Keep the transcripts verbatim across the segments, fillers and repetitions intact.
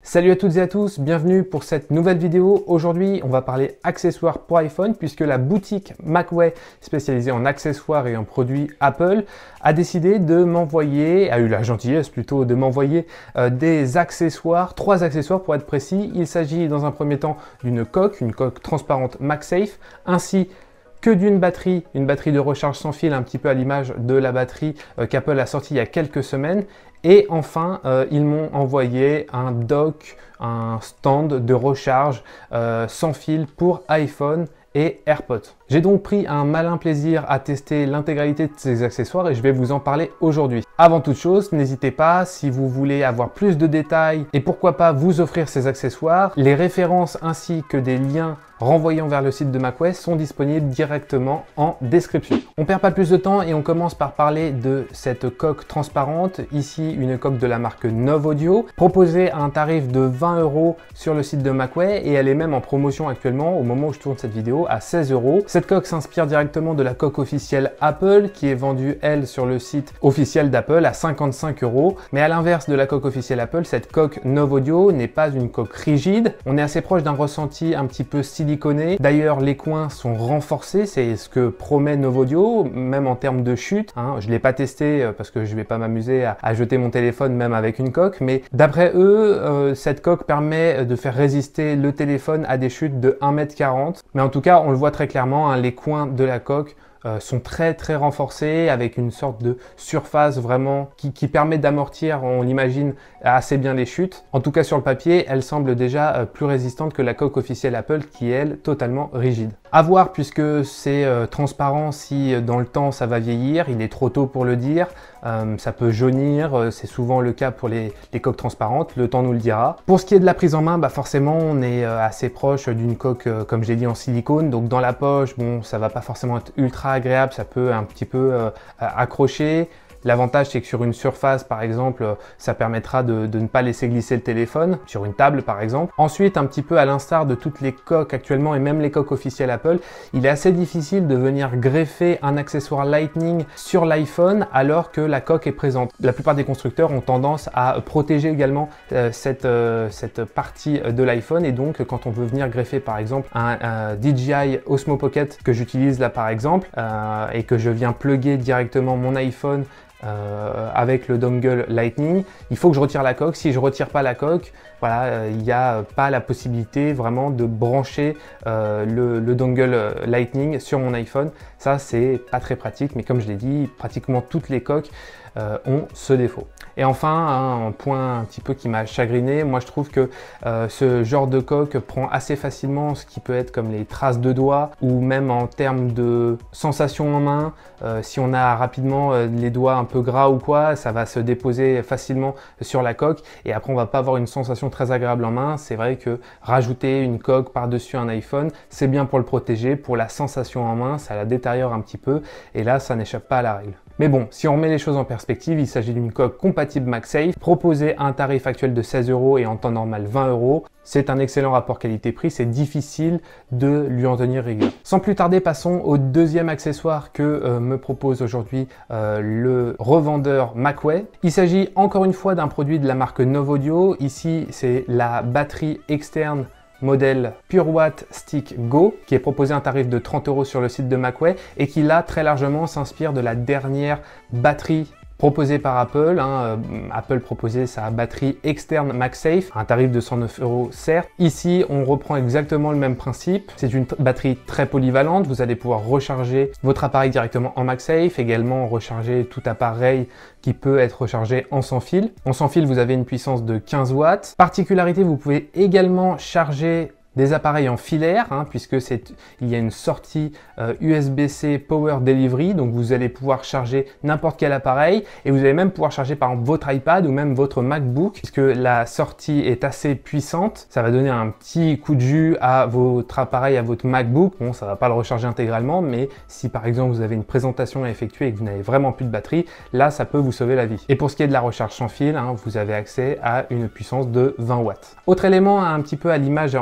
Salut à toutes et à tous, bienvenue pour cette nouvelle vidéo. Aujourd'hui, on va parler accessoires pour iPhone puisque la boutique Macway spécialisée en accessoires et en produits Apple a décidé de m'envoyer, a eu la gentillesse plutôt de m'envoyer euh, des accessoires, trois accessoires pour être précis. Il s'agit dans un premier temps d'une coque, une coque transparente MagSafe, ainsi que d'une batterie, une batterie de recharge sans fil, un petit peu à l'image de la batterie euh, qu'Apple a sortie il y a quelques semaines. Et enfin, euh, ils m'ont envoyé un dock, un stand de recharge euh, sans fil pour iPhone et AirPods. J'ai donc pris un malin plaisir à tester l'intégralité de ces accessoires et je vais vous en parler aujourd'hui. Avant toute chose, n'hésitez pas, si vous voulez avoir plus de détails et pourquoi pas vous offrir ces accessoires, les références ainsi que des liens renvoyant vers le site de Macway sont disponibles directement en description. On perd pas plus de temps et on commence par parler de cette coque transparente. Ici, une coque de la marque Nov Audio, proposée à un tarif de vingt euros sur le site de Macway et elle est même en promotion actuellement au moment où je tourne cette vidéo à seize euros. Cette coque s'inspire directement de la coque officielle Apple qui est vendue, elle, sur le site officiel d'Apple à cinquante-cinq euros. Mais à l'inverse de la coque officielle Apple, cette coque Nov Audio n'est pas une coque rigide. On est assez proche d'un ressenti un petit peu siliconé. D'ailleurs, les coins sont renforcés, c'est ce que promet Nov Audio, même en termes de chute. Hein. Je ne l'ai pas testé parce que je ne vais pas m'amuser à, à jeter mon téléphone même avec une coque, mais d'après eux, euh, cette coque permet de faire résister le téléphone à des chutes de un mètre quarante. Mais en tout cas, on le voit très clairement, hein, les coins de la coque Euh, sont très très renforcés avec une sorte de surface vraiment qui, qui permet d'amortir, on l'imagine, assez bien les chutes. En tout cas sur le papier, elle semble déjà euh, plus résistante que la coque officielle Apple qui est elle totalement rigide. À voir puisque c'est euh, transparent si euh, dans le temps ça va vieillir, il est trop tôt pour le dire, euh, ça peut jaunir, euh, c'est souvent le cas pour les, les coques transparentes, le temps nous le dira. Pour ce qui est de la prise en main, bah forcément on est euh, assez proche d'une coque euh, comme j'ai dit en silicone, donc dans la poche, bon ça va pas forcément être ultra agréable, ça peut un petit peu euh, accrocher. L'avantage, c'est que sur une surface, par exemple, ça permettra de, de ne pas laisser glisser le téléphone, sur une table par exemple. Ensuite, un petit peu à l'instar de toutes les coques actuellement, et même les coques officielles Apple, il est assez difficile de venir greffer un accessoire Lightning sur l'iPhone alors que la coque est présente. La plupart des constructeurs ont tendance à protéger également euh, cette, euh, cette partie de l'iPhone, et donc quand on veut venir greffer par exemple un, un D J I Osmo Pocket que j'utilise là par exemple, euh, et que je viens plugger directement mon iPhone Euh, avec le dongle Lightning, il faut que je retire la coque. Si je retire pas la coque, voilà, euh, il n'y a pas la possibilité vraiment de brancher euh, le, le dongle Lightning sur mon iPhone. Ça, c'est pas très pratique, mais comme je l'ai dit, pratiquement toutes les coques euh, ont ce défaut. Et enfin, hein, un point un petit peu qui m'a chagriné, moi je trouve que euh, ce genre de coque prend assez facilement ce qui peut être comme les traces de doigts, ou même en termes de sensation en main, euh, si on a rapidement euh, les doigts un peu gras ou quoi, ça va se déposer facilement sur la coque et après on va pas avoir une sensation très agréable en main. C'est vrai que rajouter une coque par-dessus un iPhone, c'est bien pour le protéger, pour la sensation en main, ça la détériore un petit peu et là ça n'échappe pas à la règle. Mais bon, si on remet les choses en perspective, il s'agit d'une coque compatible MagSafe, proposée à un tarif actuel de seize euros et en temps normal vingt euros. C'est un excellent rapport qualité-prix, c'est difficile de lui en tenir rigueur. Sans plus tarder, passons au deuxième accessoire que euh, me propose aujourd'hui euh, le revendeur Macway. Il s'agit encore une fois d'un produit de la marque Nov Audio. Ici, c'est la batterie externe modèle PureWatt Stick Go qui est proposé à un tarif de trente euros sur le site de Macway et qui là très largement s'inspire de la dernière batterie proposée par Apple. Hein. Euh, Apple proposait sa batterie externe MagSafe, un tarif de cent neuf euros certes. Ici, on reprend exactement le même principe. C'est une batterie très polyvalente. Vous allez pouvoir recharger votre appareil directement en MagSafe, également recharger tout appareil qui peut être rechargé en sans fil. En sans fil, vous avez une puissance de quinze watts. Particularité, vous pouvez également charger des appareils en filaire, hein, puisque c'est, il y a une sortie euh, U S B C Power Delivery, donc vous allez pouvoir charger n'importe quel appareil et vous allez même pouvoir charger par exemple votre iPad ou même votre MacBook, puisque la sortie est assez puissante. Ça va donner un petit coup de jus à votre appareil, à votre MacBook. Bon, ça va pas le recharger intégralement, mais si par exemple vous avez une présentation à effectuer et que vous n'avez vraiment plus de batterie, là ça peut vous sauver la vie. Et pour ce qui est de la recharge sans fil, hein, vous avez accès à une puissance de vingt watts. Autre élément un petit peu à l'image encore une fois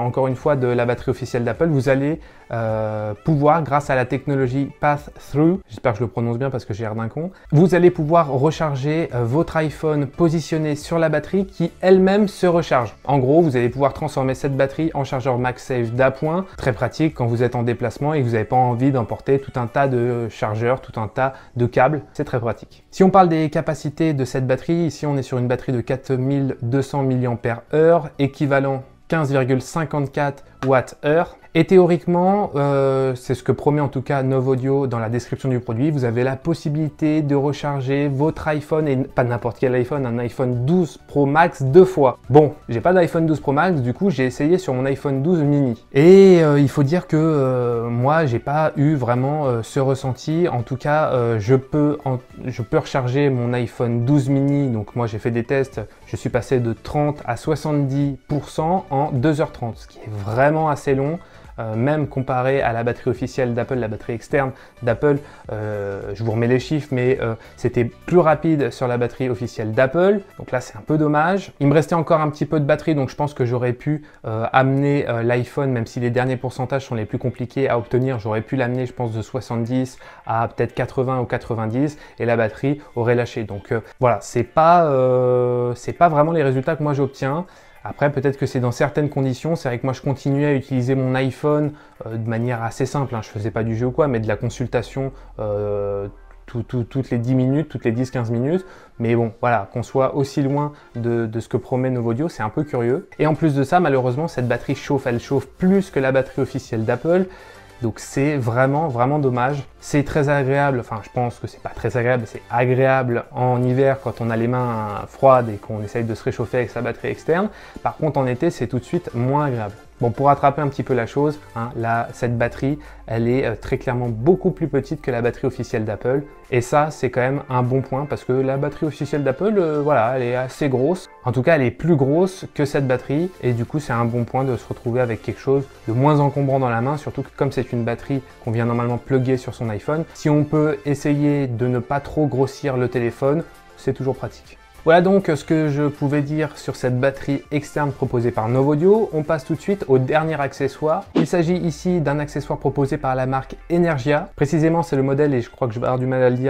fois de la batterie officielle d'Apple, vous allez euh, pouvoir, grâce à la technologie Pass-Through, j'espère que je le prononce bien parce que j'ai l'air d'un con, vous allez pouvoir recharger euh, votre iPhone positionné sur la batterie qui elle-même se recharge. En gros, vous allez pouvoir transformer cette batterie en chargeur MagSafe d'appoint, très pratique quand vous êtes en déplacement et que vous n'avez pas envie d'emporter tout un tas de chargeurs, tout un tas de câbles, c'est très pratique. Si on parle des capacités de cette batterie, ici on est sur une batterie de quatre mille deux cents milliampères heure, équivalent quinze virgule cinquante-quatre watts-heure. Et théoriquement, euh, c'est ce que promet en tout cas Novaudio dans la description du produit, vous avez la possibilité de recharger votre iPhone, et pas n'importe quel iPhone, un iPhone douze Pro Max deux fois. Bon, j'ai pas d'iPhone douze Pro Max, du coup j'ai essayé sur mon iPhone douze mini. Et euh, il faut dire que euh, moi j'ai pas eu vraiment euh, ce ressenti. En tout cas, euh, je, peux en, je peux recharger mon iPhone douze mini, donc moi j'ai fait des tests, je suis passé de trente à soixante-dix pour cent en deux heures trente, ce qui est vraiment assez long. Euh, même comparé à la batterie officielle d'Apple, la batterie externe d'Apple, euh, je vous remets les chiffres, mais euh, c'était plus rapide sur la batterie officielle d'Apple, donc là c'est un peu dommage. Il me restait encore un petit peu de batterie, donc je pense que j'aurais pu euh, amener euh, l'iPhone, même si les derniers pourcentages sont les plus compliqués à obtenir, j'aurais pu l'amener je pense de soixante-dix à peut-être quatre-vingts ou quatre-vingt-dix, et la batterie aurait lâché. Donc euh, voilà, c'est pas, euh, c'est pas vraiment les résultats que moi j'obtiens. Après, peut-être que c'est dans certaines conditions. C'est vrai que moi, je continuais à utiliser mon iPhone euh, de manière assez simple. Hein. Je ne faisais pas du jeu ou quoi, mais de la consultation euh, tout, tout, toutes les dix minutes, toutes les dix quinze minutes. Mais bon, voilà, qu'on soit aussi loin de, de ce que promet Novaudio, c'est un peu curieux. Et en plus de ça, malheureusement, cette batterie chauffe. Elle chauffe plus que la batterie officielle d'Apple. Donc c'est vraiment vraiment dommage. C'est très agréable, enfin je pense que c'est pas très agréable, c'est agréable en hiver quand on a les mains froides et qu'on essaye de se réchauffer avec sa batterie externe. Par contre en été c'est tout de suite moins agréable. Bon, pour rattraper un petit peu la chose, hein, là, cette batterie, elle est euh, très clairement beaucoup plus petite que la batterie officielle d'Apple. Et ça, c'est quand même un bon point parce que la batterie officielle d'Apple, euh, voilà, elle est assez grosse. En tout cas, elle est plus grosse que cette batterie. Et du coup, c'est un bon point de se retrouver avec quelque chose de moins encombrant dans la main. Surtout que comme c'est une batterie qu'on vient normalement plugger sur son iPhone, si on peut essayer de ne pas trop grossir le téléphone, c'est toujours pratique. Voilà donc ce que je pouvais dire sur cette batterie externe proposée par Novaudio. On passe tout de suite au dernier accessoire. Il s'agit ici d'un accessoire proposé par la marque Energia. Précisément, c'est le modèle, et je crois que je vais avoir du mal à le dire,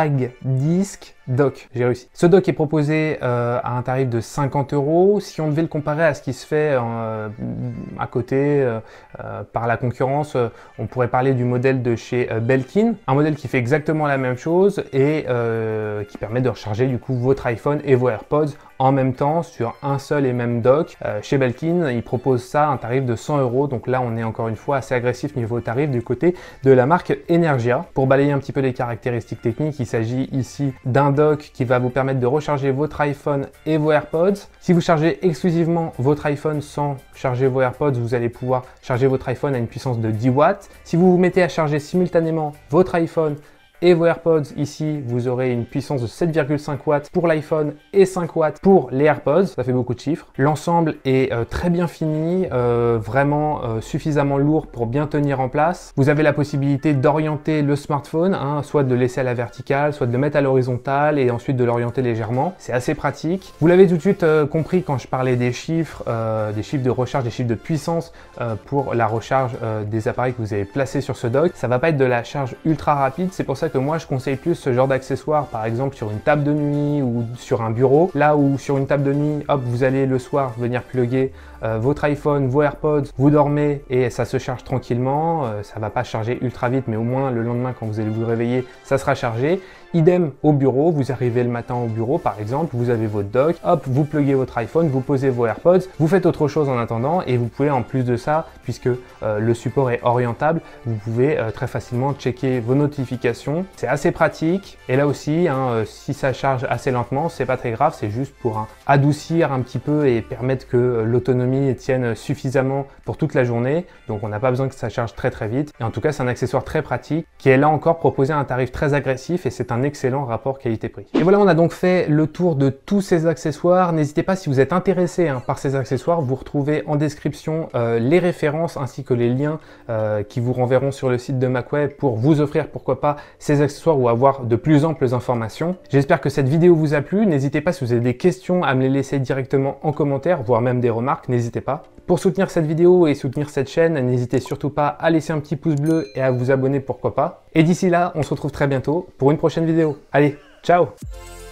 MagDisc Dock. J'ai réussi. Ce dock est proposé euh, à un tarif de cinquante euros. Si on devait le comparer à ce qui se fait euh, à côté euh, euh, par la concurrence, euh, on pourrait parler du modèle de chez euh, Belkin. Un modèle qui fait exactement la même chose et euh, qui permet de recharger du coup votre iPhone et vos AirPods en même temps sur un seul et même dock. Euh, chez Belkin, ils proposent ça à un tarif de cent euros. Donc là, on est encore une fois assez agressif niveau tarif du côté de la marque Energia. Pour balayer un petit peu les caractéristiques techniques, il s'agit ici d'un dock qui va vous permettre de recharger votre iPhone et vos AirPods. Si vous chargez exclusivement votre iPhone sans charger vos AirPods, vous allez pouvoir charger votre iPhone à une puissance de dix watts. Si vous vous mettez à charger simultanément votre iPhone et vos AirPods, ici, vous aurez une puissance de sept virgule cinq watts pour l'iPhone et cinq watts pour les AirPods. Ça fait beaucoup de chiffres. L'ensemble est euh, très bien fini, euh, vraiment euh, suffisamment lourd pour bien tenir en place. Vous avez la possibilité d'orienter le smartphone, hein, soit de le laisser à la verticale, soit de le mettre à l'horizontale et ensuite de l'orienter légèrement. C'est assez pratique. Vous l'avez tout de suite euh, compris quand je parlais des chiffres, euh, des chiffres de recharge, des chiffres de puissance euh, pour la recharge euh, des appareils que vous avez placés sur ce dock. Ça va pas être de la charge ultra rapide, c'est pour ça que moi je conseille plus ce genre d'accessoire par exemple sur une table de nuit ou sur un bureau, là où sur une table de nuit, hop, vous allez le soir venir plugger euh, votre iPhone, vos AirPods, vous dormez et ça se charge tranquillement, euh, ça va pas charger ultra vite mais au moins le lendemain quand vous allez vous réveiller ça sera chargé. Idem au bureau, vous arrivez le matin au bureau par exemple, vous avez votre dock, hop, vous pluguez votre iPhone, vous posez vos AirPods, vous faites autre chose en attendant et vous pouvez en plus de ça, puisque euh, le support est orientable, vous pouvez euh, très facilement checker vos notifications. C'est assez pratique et là aussi, hein, euh, si ça charge assez lentement, c'est pas très grave, c'est juste pour hein, adoucir un petit peu et permettre que euh, l'autonomie tienne suffisamment pour toute la journée. Donc on n'a pas besoin que ça charge très très vite. Et en tout cas, c'est un accessoire très pratique qui est là encore proposé à un tarif très agressif et c'est un excellent rapport qualité-prix. Et voilà, on a donc fait le tour de tous ces accessoires. N'hésitez pas, si vous êtes intéressé hein, par ces accessoires, vous retrouvez en description euh, les références ainsi que les liens euh, qui vous renverront sur le site de MacWay pour vous offrir, pourquoi pas, ces accessoires ou avoir de plus amples informations. J'espère que cette vidéo vous a plu. N'hésitez pas, si vous avez des questions, à me les laisser directement en commentaire, voire même des remarques, n'hésitez pas. Pour soutenir cette vidéo et soutenir cette chaîne, n'hésitez surtout pas à laisser un petit pouce bleu et à vous abonner, pourquoi pas. Et d'ici là, on se retrouve très bientôt pour une prochaine vidéo. Allez, ciao!